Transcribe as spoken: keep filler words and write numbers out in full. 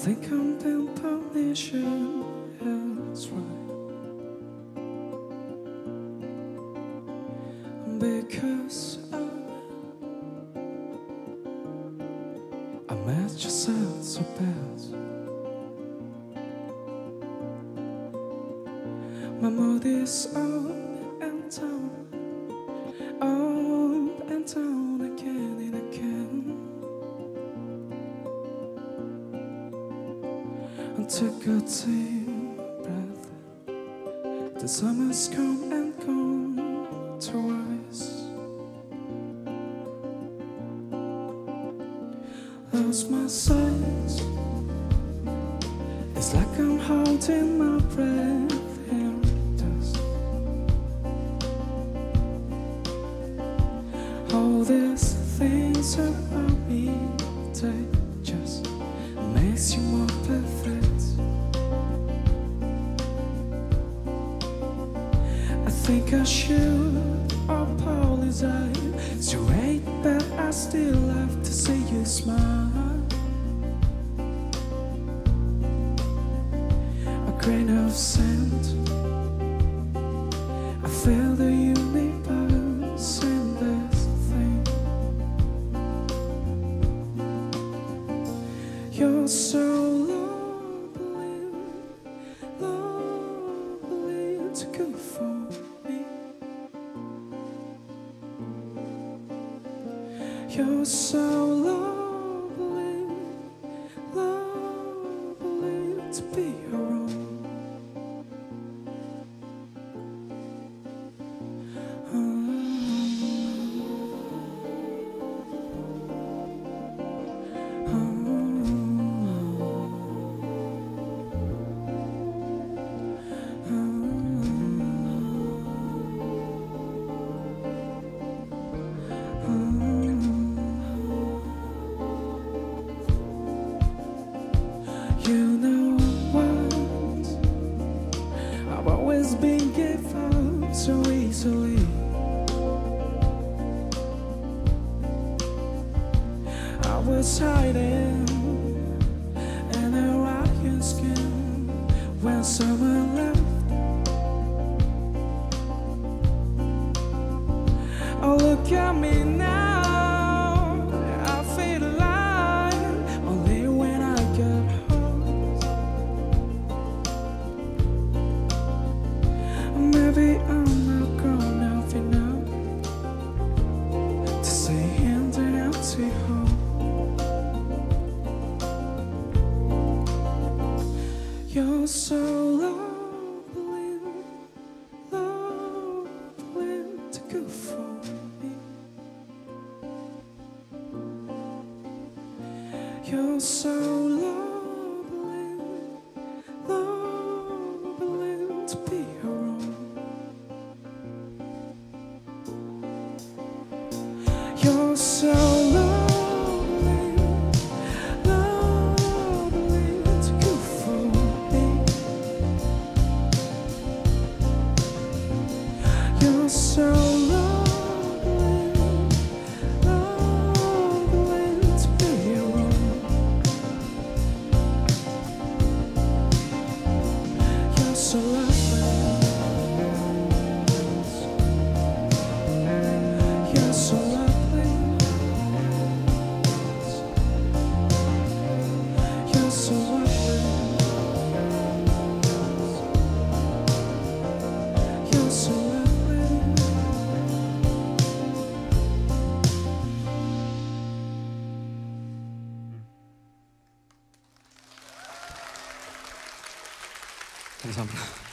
think I'm being permission is right, because I, I met yourself so bad. My mood is up and down, up and down again and again. And take a deep breath. The summer's come and gone twice. Lost my sight. It's like I'm holding my breath. All these things about me, they just makes you more perfect. I think I should apologize. So wait, but I still have to see you smile. A grain of sand, I feel the universe in this thing. You're so lovely, lovely, too good for me. You're so lovely, lovely to be your own. You know what? I've always been gave up so easily. I was hiding in a rocky skin when someone left. Oh, look at me now. I feel alive only when I get home. Maybe I'm not grown enough enough to stay in the empty home. You're so lovely, lovely, too good for me. You're so lovely, lovely to be your own. You're so lovely, lovely, too good for me. You're so lovely, lovely to be your own. You're so lovely. You're so lovely. You're so lovely. You're so lovely. 감사합니다.